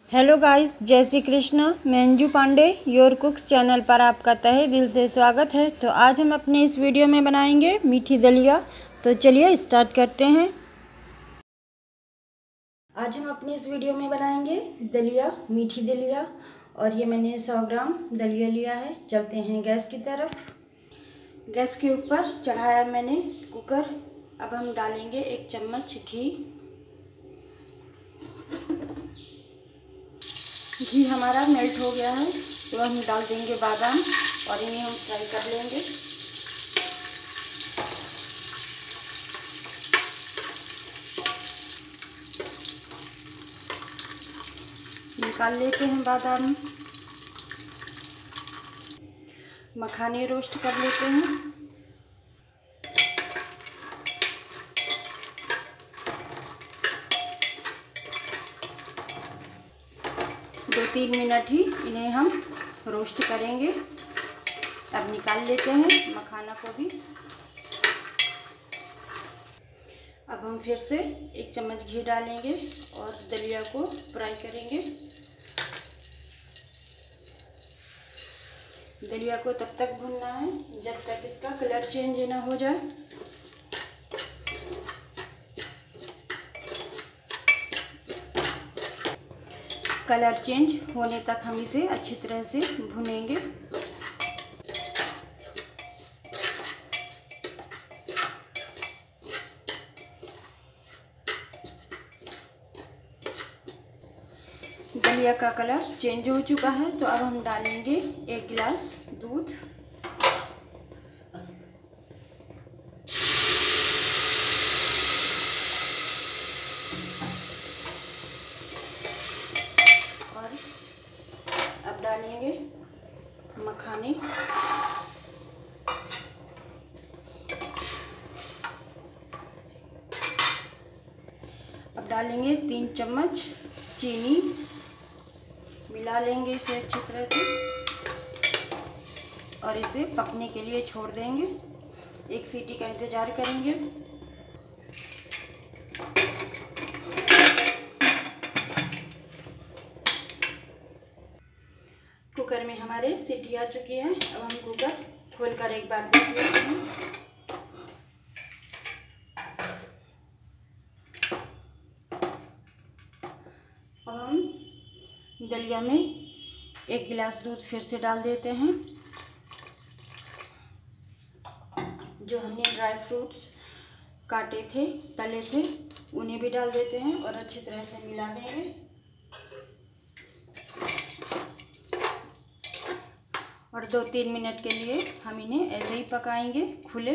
Hello guys, जय श्री कृष्ण। मैं Anju Pande your cooks channel पर आपका तहे दिल से स्वागत है। तो आज हम अपने इस वीडियो में बनाएंगे मीठी दलिया। तो चलिए स्टार्ट करते हैं। आज हम अपने इस वीडियो में बनाएंगे दलिया, मीठी दलिया। और ये मैंने 100 ग्राम दलिया लिया है। चलते हैं गैस की तरफ। गैस के ऊपर चढ़ाया मैंने कुकर। अब हम डालेंगे 1 चम्मच घी। घी हमारा मेल्ट हो गया है तो हम डाल देंगे बादाम और इन्हें हम फ्राई कर लेंगे। निकाल लेते हैं बादाम। मखाने रोस्ट कर लेते हैं। दो 3 मिनट ही इन्हें हम रोस्ट करेंगे। अब निकाल लेते हैं मखाना को भी। अब हम फिर से 1 चम्मच घी डालेंगे और दलिया को फ्राई करेंगे। दलिया को तब तक भूनना है जब तक इसका कलर चेंज ना हो जाए। कलर चेंज होने तक हम इसे अच्छी तरह से भुनेंगे। दलिया का कलर चेंज हो चुका है तो अब हम डालेंगे 1 गिलास दूध। और अब डालेंगे मखाने। अब डालेंगे 3 चम्मच चीनी। मिला लेंगे इसे अच्छी तरह से और इसे पकने के लिए छोड़ देंगे। 1 सीटी का इंतज़ार करेंगे। कुकर में हमारे सीटी आ चुकी है। अब हम कुकर खोलकर एक बार देख लेते हैं। अब हम दलिया में 1 गिलास दूध फिर से डाल देते हैं। जो हमने ड्राई फ्रूट्स काटे थे, तले थे, उन्हें भी डाल देते हैं और अच्छी तरह से मिला देंगे। और 2-3 मिनट के लिए हम इन्हें ऐसे ही पकाएंगे खुले।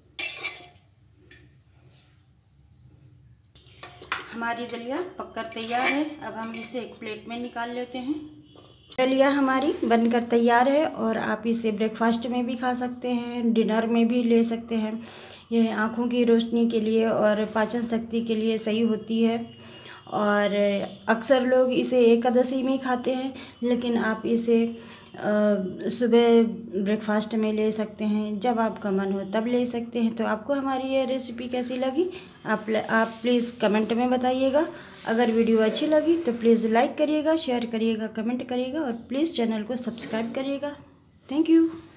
हमारी दलिया पककर तैयार है। अब हम इसे एक प्लेट में निकाल लेते हैं। दलिया हमारी बनकर तैयार है और आप इसे ब्रेकफास्ट में भी खा सकते हैं, डिनर में भी ले सकते हैं। यह आँखों की रोशनी के लिए और पाचन शक्ति के लिए सही होती है। और अक्सर लोग इसे एकादशी में खाते हैं, लेकिन आप इसे सुबह ब्रेकफास्ट में ले सकते हैं। जब आपका मन हो तब ले सकते हैं। तो आपको हमारी ये रेसिपी कैसी लगी आप प्लीज़ कमेंट में बताइएगा। अगर वीडियो अच्छी लगी तो प्लीज़ लाइक करिएगा, शेयर करिएगा, कमेंट करिएगा और प्लीज़ चैनल को सब्सक्राइब करिएगा। Thank you.